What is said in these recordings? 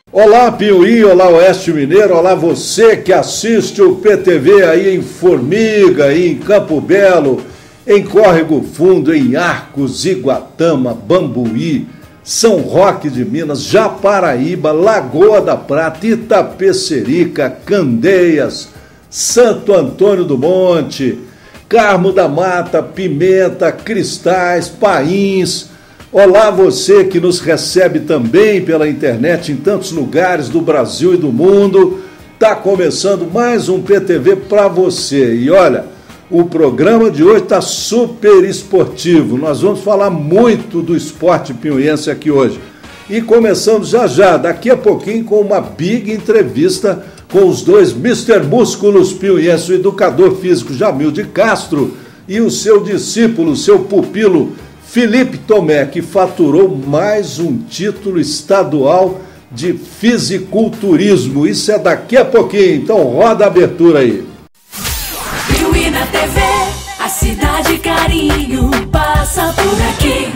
Olá Piuí, olá Oeste Mineiro, olá você que assiste o PTV aí em Formiga, aí em Campo Belo, em Córrego Fundo, em Arcos, Iguatama, Bambuí, São Roque de Minas, Japaraíba, Lagoa da Prata, Itapecerica, Candeias, Santo Antônio do Monte, Carmo da Mata, Pimenta, Cristais, Pains. Olá você que nos recebe também pela internet em tantos lugares do Brasil e do mundo. Está começando mais um PTV para você. E olha, o programa de hoje está super esportivo. Nós vamos falar muito do esporte piauiense aqui hoje. E começamos já, daqui a pouquinho, com uma big entrevista com os dois Mr. Músculos piauienses, o educador físico Jamil de Castro e o seu discípulo, seu pupilo, Felipe Tomé, que faturou mais um título estadual de fisiculturismo. Isso é daqui a pouquinho, então roda a abertura aí. Piuí na TV, a cidade carinho passa por aqui.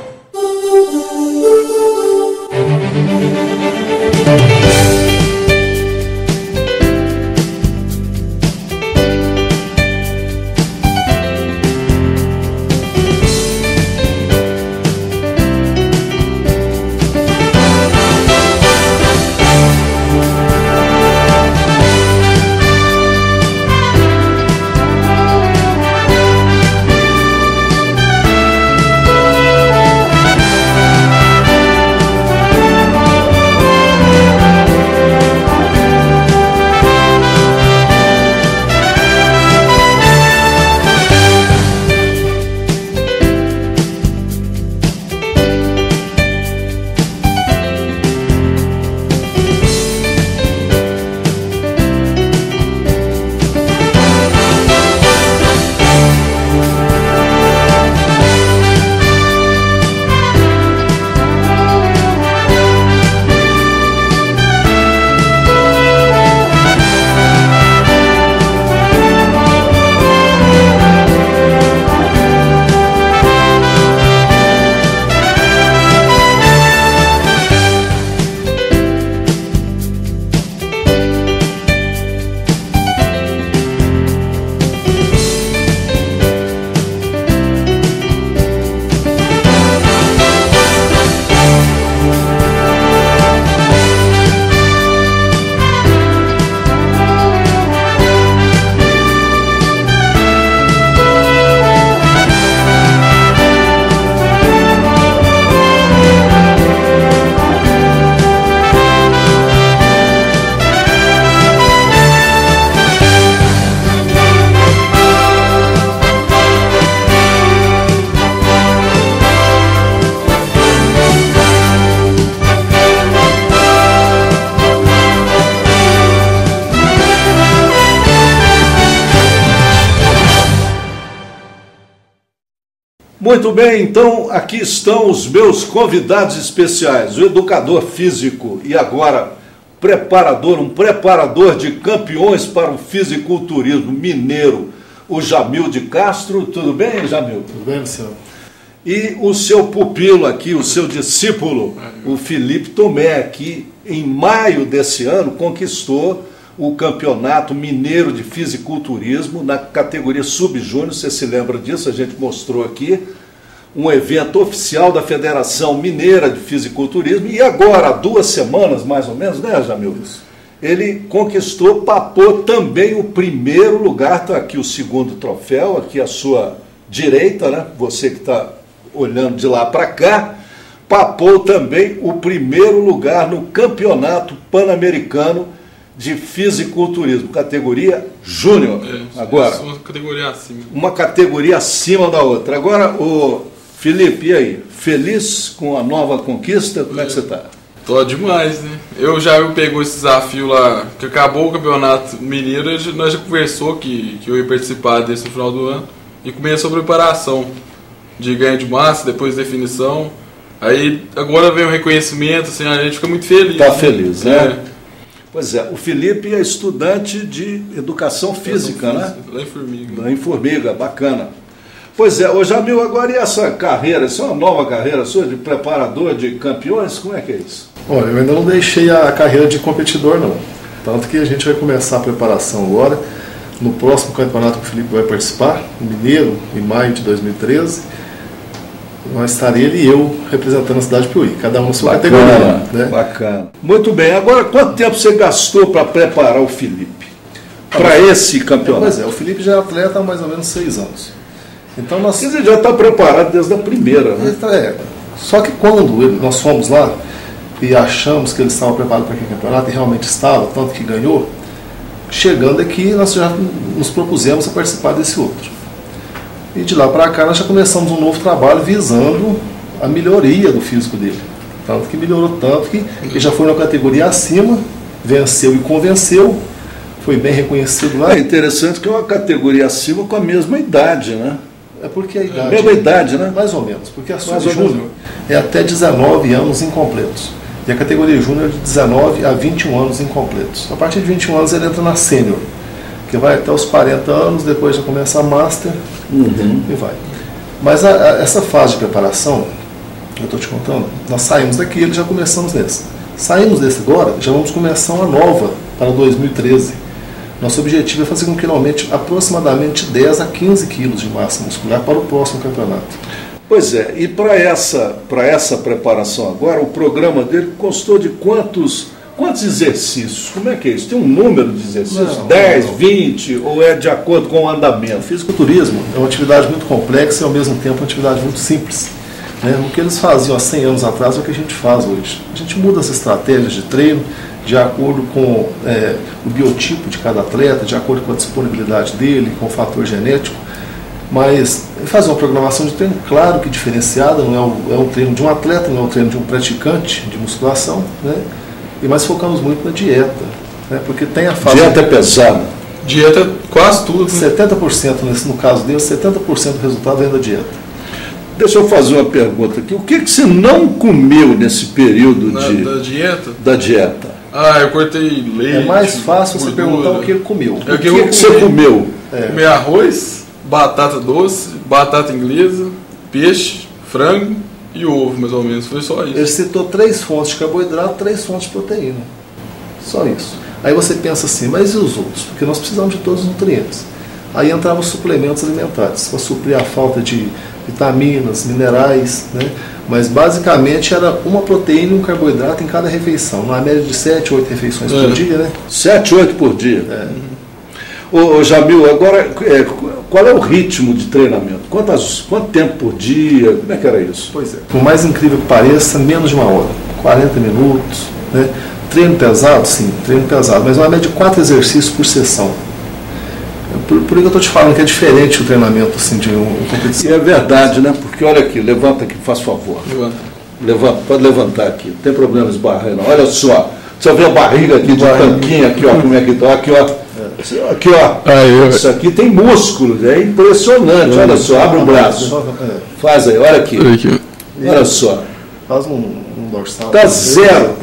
Muito bem, então aqui estão os meus convidados especiais, o educador físico e agora um preparador de campeões para o fisiculturismo mineiro, o Jamil de Castro. Tudo bem, Jamil? Tudo bem, senhor. E o seu pupilo aqui, o seu discípulo, o Felipe Tomé, que em maio desse ano conquistou o Campeonato Mineiro de Fisiculturismo na categoria Sub-Júnior. Você se lembra disso? A gente mostrou aqui um evento oficial da Federação Mineira de Fisiculturismo. E agora, há 2 semanas mais ou menos, né, Jamil? Ele papou também o primeiro lugar. Está aqui o segundo troféu, aqui à sua direita, né? Você que está olhando de lá para cá, papou também o primeiro lugar no Campeonato Pan-Americano de Fisiculturismo, categoria Júnior. Agora, uma categoria acima. Uma categoria acima da outra. Agora, o Felipe, e aí? Feliz com a nova conquista? Como é que você está? Tô demais, né? Eu pegou esse desafio lá, que acabou o Campeonato Mineiro, nós já conversou que eu ia participar desse no final do ano, e começou a preparação de ganho de massa, depois definição. Aí agora vem o reconhecimento, assim, a gente fica muito feliz. Tá, né? Feliz, né? Pois é, o Felipe é estudante de educação física, né? Lá em Formiga. Lá em Formiga, bacana. Pois é, ô Jamil, agora e essa carreira, isso é uma nova carreira sua de preparador de campeões? Como é que é isso? Olha, eu ainda não deixei a carreira de competidor, não. Tanto que a gente vai começar a preparação agora. No próximo campeonato que o Felipe vai participar, no Mineiro, em maio de 2013, nós estarei ele e eu representando a cidade de Piauí, cada um na sua categoria. Né? Bacana. Muito bem. Agora, quanto tempo você gastou para preparar o Felipe para esse campeonato? Pois é, o Felipe já é atleta há mais ou menos 6 anos. Então nós... Quer dizer, já está preparado desde a primeira, né? Só que quando nós fomos lá e achamos que ele estava preparado para aquele campeonato, e realmente estava, tanto que ganhou, chegando aqui nós já nos propusemos a participar desse outro. E de lá para cá nós já começamos um novo trabalho visando a melhoria do físico dele. Tanto que melhorou tanto que ele já foi na categoria acima, venceu e convenceu, foi bem reconhecido lá. É interessante que é uma categoria acima com a mesma idade, né? É porque a idade... Mesma idade, né? Mais ou menos, porque a sub-júnior é até 19 anos incompletos. E a categoria júnior é de 19 a 21 anos incompletos. A partir de 21 anos ele entra na sênior, que vai até os 40 anos, depois já começa a master e vai. Mas essa fase de preparação, eu estou te contando, nós saímos daqui e já começamos nesse. Saímos desse agora, já vamos começar uma nova para 2013. Nosso objetivo é fazer com que ele aumente aproximadamente 10 a 15 quilos de massa muscular para o próximo campeonato. Pois é, e para essa preparação agora, o programa dele constou de quantos exercícios? Como é que é isso? Tem um número de exercícios? Não, 10, 20, ou é de acordo com o andamento? O fisiculturismo é uma atividade muito complexa e ao mesmo tempo uma atividade muito simples. Né? O que eles faziam há 100 anos atrás é o que a gente faz hoje. A gente muda as estratégias de treino de acordo com o biotipo de cada atleta, de acordo com a disponibilidade dele, com o fator genético. Mas fazer uma programação de treino, claro que diferenciada, não é um treino de um atleta, não é um treino de um praticante de musculação, né? Mas focamos muito na dieta, né? Porque tem a fase... Dieta é pesada. Dieta quase tudo. 70%, no caso dele, 70% do resultado vem da dieta. Deixa eu fazer uma pergunta aqui. O que você não comeu nesse período da dieta? Ah, eu cortei leite. É mais fácil você perguntar o que ele comeu. O que você comeu? Comi arroz, batata doce, batata inglesa, peixe, frango e ovo, mais ou menos. Foi só isso. Ele citou 3 fontes de carboidrato, 3 fontes de proteína. Só isso. Aí você pensa assim, mas e os outros? Porque nós precisamos de todos os nutrientes. Aí entravam os suplementos alimentares, para suprir a falta de vitaminas, minerais, né? Mas basicamente era uma proteína e um carboidrato em cada refeição, numa média de 7, 8 refeições por dia, né? 7, 8 por dia. Ô Jamil, agora qual é o ritmo de treinamento? Quanto tempo por dia? Como é que era isso? Pois é. Por mais incrível que pareça, menos de 1 hora, 40 minutos, né? Treino pesado, sim, treino pesado, mas uma média de 4 exercícios por sessão. Por isso que eu estou te falando que é diferente o treinamento assim, de uma competição. E é verdade, né? Porque olha aqui, levanta aqui, faz favor. Levanta, pode levantar aqui, não tem problema esbarrar não. Olha só, você vê a barriga aqui de tanquinho, aqui ó, como é que tá, aqui ó. Aqui ó, isso aqui tem músculos, é impressionante, olha só, abre o braço. Faz aí, olha aqui. Olha só. Faz um dorsal. Tá zero.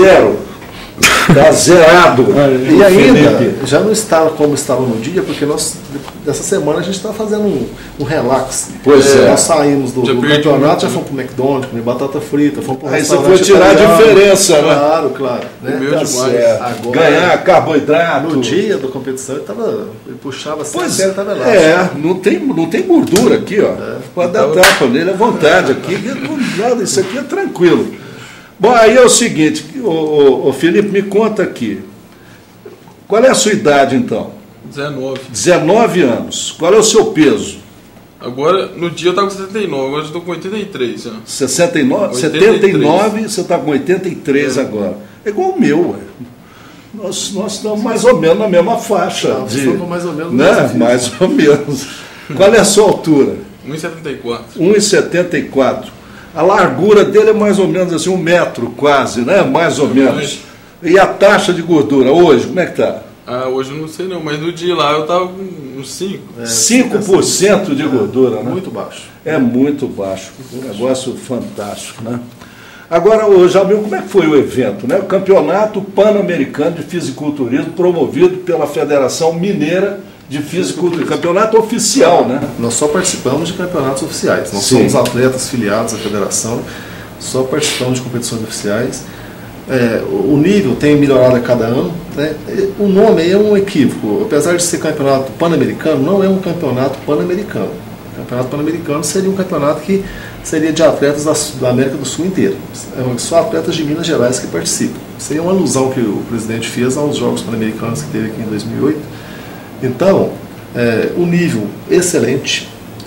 Está zerado. E ainda, já não estava como estava no dia, porque dessa semana a gente está fazendo um relax. Pois é. Nós saímos do campeonato, já fomos para o McDonald's, comer batata frita, fomos para o restaurante. Aí você foi tirar a diferença, né? Claro. Né? Agora, ganhar carboidrato. No dia da competição ele puxava assim, pois estava elástico. Não tem gordura aqui, ó. Pode dar tapa nele à vontade aqui. Isso aqui é tranquilo. Bom, aí é o seguinte, o Felipe, me conta aqui. Qual é a sua idade, então? 19. 19 anos. Qual é o seu peso? Agora, no dia eu estava com 79, agora eu estou com 83. Já. 69? 79, você está com 83 agora. É igual o meu, ué. Nós estamos mais ou menos na mesma faixa. Estamos mais ou menos. Né? Mais ou menos. Qual é a sua altura? 1,74. 1,74. A largura dele é mais ou menos assim, 1 metro quase, né? Mais ou menos. E a taxa de gordura hoje, como é que está? Ah, hoje eu não sei não, mas no dia lá eu estava com uns 5. 5% de gordura, né? Muito baixo. É muito baixo. Um negócio fantástico, né? Agora, Jamil, como é que foi o evento, né? O Campeonato Pan-Americano de Fisiculturismo, promovido pela Federação Mineira de Fisiculturismo, campeonato oficial, né? Nós só participamos de campeonatos oficiais. Nós somos atletas filiados à federação, só participamos de competições oficiais. o nível tem melhorado a cada ano, né? O nome é um equívoco, apesar de ser campeonato pan-americano, não é um campeonato pan-americano. O campeonato pan-americano seria um campeonato que seria de atletas da América do Sul inteira. Só atletas de Minas Gerais que participam. Seria uma alusão que o presidente fez aos Jogos Pan-Americanos que teve aqui em 2008. Então, o nível excelente.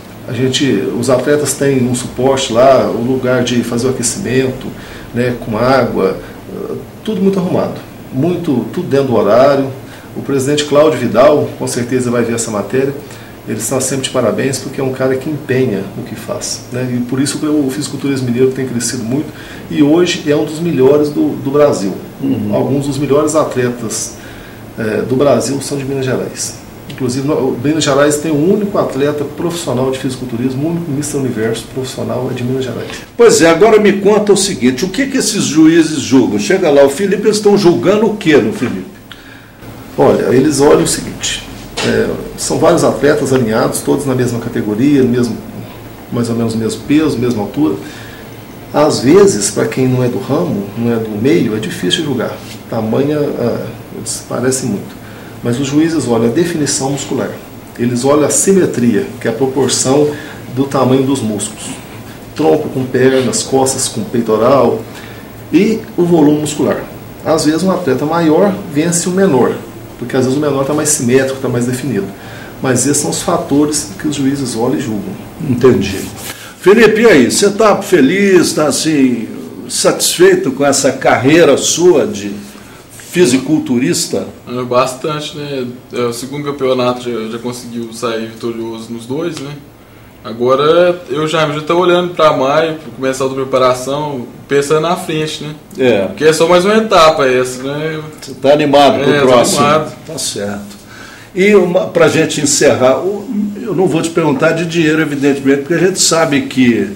Os atletas têm um suporte lá, o lugar de fazer o aquecimento, né, com água, tudo muito arrumado, tudo dentro do horário. O presidente Cláudio Vidal, com certeza vai ver essa matéria, ele está sempre de parabéns porque é um cara que empenha o que faz, né? E por isso o fisiculturismo mineiro tem crescido muito e hoje é um dos melhores do Brasil. Alguns dos melhores atletas do Brasil são de Minas Gerais. Inclusive, Minas Gerais tem o único atleta profissional de fisiculturismo, o único Mr. Universo profissional é de Minas Gerais. Pois é, agora me conta o seguinte, o que esses juízes julgam? Chega lá, o Felipe, eles estão julgando o que no Felipe? Olha, eles olham o seguinte, são vários atletas alinhados, todos na mesma categoria, mais ou menos o mesmo peso, mesma altura. Às vezes, para quem não é do ramo, não é do meio, é difícil julgar. Tamanha, parece muito. Mas os juízes olham a definição muscular, eles olham a simetria, que é a proporção do tamanho dos músculos, tronco com pernas, costas com peitoral e o volume muscular. Às vezes um atleta maior vence o menor, porque às vezes o menor está mais simétrico, está mais definido. Mas esses são os fatores que os juízes olham e julgam. Entendi. Felipe, e aí, você está feliz, está assim, satisfeito com essa carreira sua de fisiculturista? Bastante, né? O segundo campeonato já conseguiu sair vitorioso nos dois, né? Agora eu já estou olhando para maio, para começar a preparação, pensando na frente, né? Porque é só mais uma etapa essa, né? Você está animado para o próximo? Animado. Tá certo. E para a gente encerrar, eu não vou te perguntar de dinheiro, evidentemente, porque a gente sabe que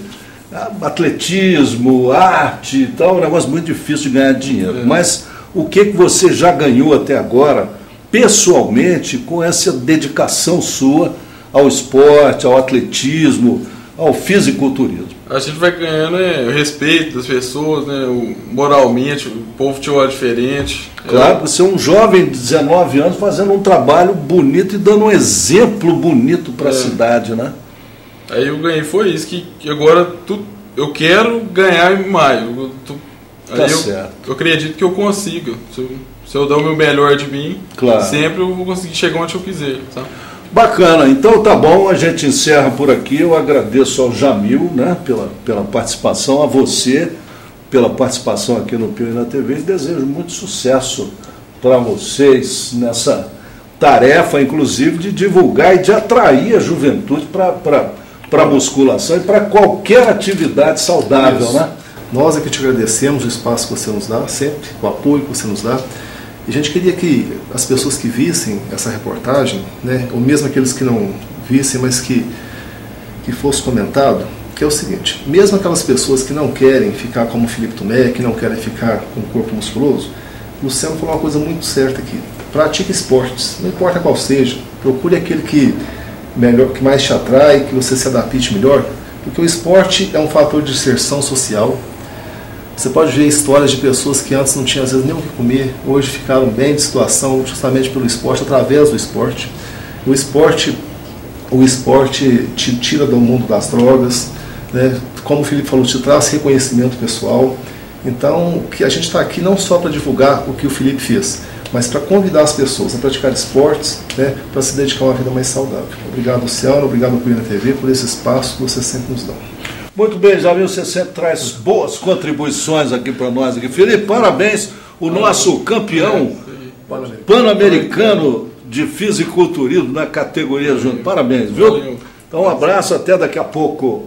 atletismo, arte e tal, é um negócio muito difícil de ganhar dinheiro. Mas o que você já ganhou até agora, pessoalmente, com essa dedicação sua ao esporte, ao atletismo, ao fisiculturismo? A gente vai ganhando o respeito das pessoas, né? Moralmente, o povo te olha diferente. Claro, você é um jovem de 19 anos fazendo um trabalho bonito e dando um exemplo bonito para a cidade, né? Aí eu ganhei, foi isso, que agora eu quero ganhar em maio. Tá certo. Eu acredito que eu consigo. Se eu dar o meu melhor de mim, claro, sempre eu vou conseguir chegar onde eu quiser. Sabe? Bacana, então tá bom, a gente encerra por aqui. Eu agradeço ao Jamil, né, pela participação, a você pela participação aqui no Piuí na TV e desejo muito sucesso para vocês nessa tarefa, inclusive, de divulgar e de atrair a juventude para a musculação e para qualquer atividade saudável. Isso, né? Nós é que te agradecemos o espaço que você nos dá, sempre, o apoio que você nos dá. E a gente queria que as pessoas que vissem essa reportagem, né, ou mesmo aqueles que não vissem, mas que fosse comentado, que é o seguinte, mesmo aquelas pessoas que não querem ficar como o Felipe Tomé, que não querem ficar com o corpo musculoso, o Luciano falou uma coisa muito certa aqui. Pratique esportes, não importa qual seja, procure aquele que mais te atrai, que você se adapte melhor, porque o esporte é um fator de inserção social. Você pode ver histórias de pessoas que antes não tinham às vezes nem o que comer, hoje ficaram bem de situação justamente pelo esporte, através do esporte. O esporte te tira do mundo das drogas, né? Como o Felipe falou, te traz reconhecimento pessoal. Então, que a gente está aqui não só para divulgar o que o Felipe fez, mas para convidar as pessoas a praticar esportes, né, para se dedicar a uma vida mais saudável. Obrigado, Luciano, obrigado ao Piuí na TV por esse espaço que vocês sempre nos dão. Muito bem, Jamil, você sempre traz boas contribuições aqui para nós. Felipe, parabéns, o nosso campeão pan-americano de fisiculturismo na categoria junto. Parabéns, viu? Então um abraço, até daqui a pouco.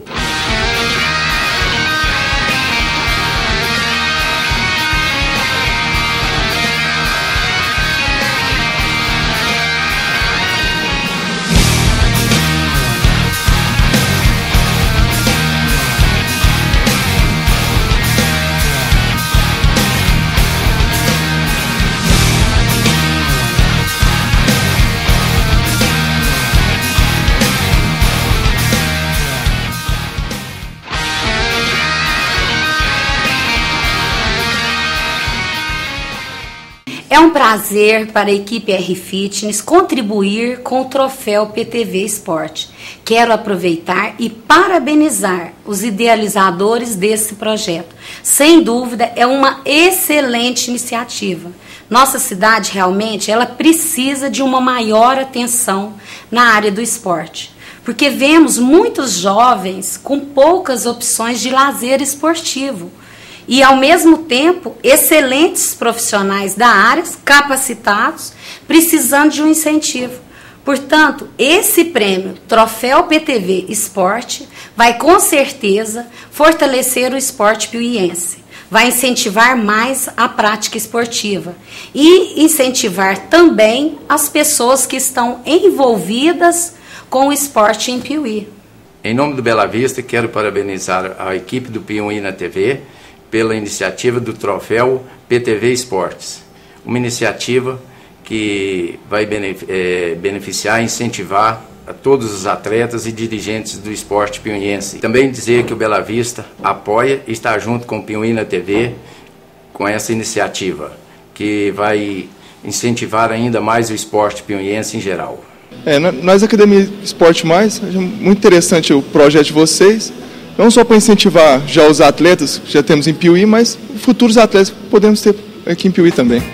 É um prazer para a equipe R Fitness contribuir com o troféu PTV Esporte. Quero aproveitar e parabenizar os idealizadores desse projeto. Sem dúvida, é uma excelente iniciativa. Nossa cidade realmente ela precisa de uma maior atenção na área do esporte, porque vemos muitos jovens com poucas opções de lazer esportivo. E, ao mesmo tempo, excelentes profissionais da área, capacitados, precisando de um incentivo. Portanto, esse prêmio, Troféu PTV Esporte, vai com certeza fortalecer o esporte piuiense. Vai incentivar mais a prática esportiva e incentivar também as pessoas que estão envolvidas com o esporte em Piuí. Em nome do Bela Vista, quero parabenizar a equipe do Piuí na TV pela iniciativa do Troféu PTV Esportes, uma iniciativa que vai beneficiar e incentivar a todos os atletas e dirigentes do esporte piuiense. Também dizer que o Bela Vista apoia e está junto com o Piuí na TV com essa iniciativa, que vai incentivar ainda mais o esporte piuiense em geral. Nós, Academia Esporte Mais, é muito interessante o projeto de vocês, não só para incentivar já os atletas que já temos em Piuí, mas futuros atletas que podemos ter aqui em Piuí também.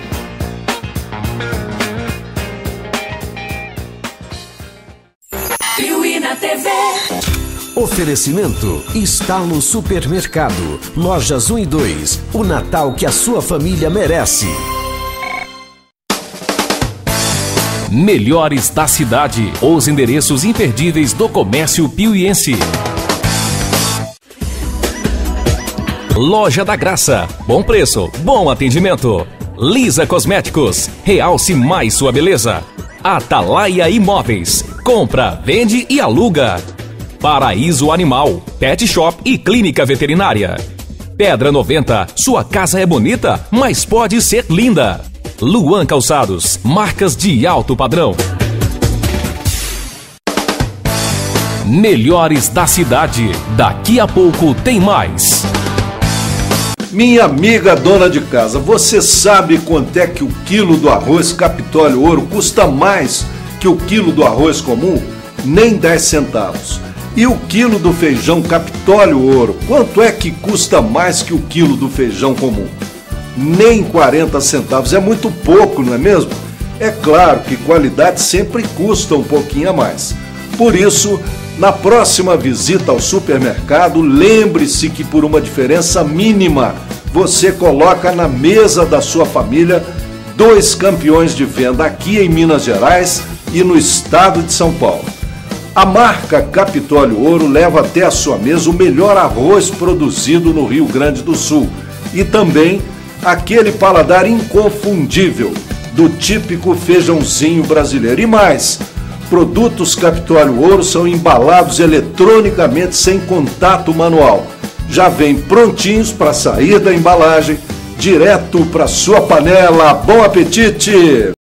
Piuí na TV. Oferecimento Estalo Supermercado, lojas 1 e 2, o Natal que a sua família merece. Melhores da cidade, os endereços imperdíveis do comércio piuiense. Loja da Graça, bom preço, bom atendimento. Lisa Cosméticos, realce mais sua beleza. Atalaia Imóveis, compra, vende e aluga. Paraíso Animal, Pet Shop e Clínica Veterinária. Pedra 90, sua casa é bonita, mas pode ser linda. Luan Calçados, marcas de alto padrão. Melhores da cidade, daqui a pouco tem mais. Minha amiga dona de casa, você sabe quanto é que o quilo do arroz Capitólio Ouro custa mais que o quilo do arroz comum? Nem 10 centavos. E o quilo do feijão Capitólio Ouro, quanto é que custa mais que o quilo do feijão comum? Nem 40 centavos, é muito pouco, não é mesmo? É claro que qualidade sempre custa um pouquinho a mais. Por isso, na próxima visita ao supermercado, lembre-se que por uma diferença mínima, você coloca na mesa da sua família 2 campeões de venda aqui em Minas Gerais e no estado de São Paulo. A marca Capitólio Ouro leva até a sua mesa o melhor arroz produzido no Rio Grande do Sul e também aquele paladar inconfundível do típico feijãozinho brasileiro. E mais, produtos Capitólio Ouro são embalados eletronicamente sem contato manual. Já vem prontinhos para sair da embalagem, direto para sua panela. Bom apetite!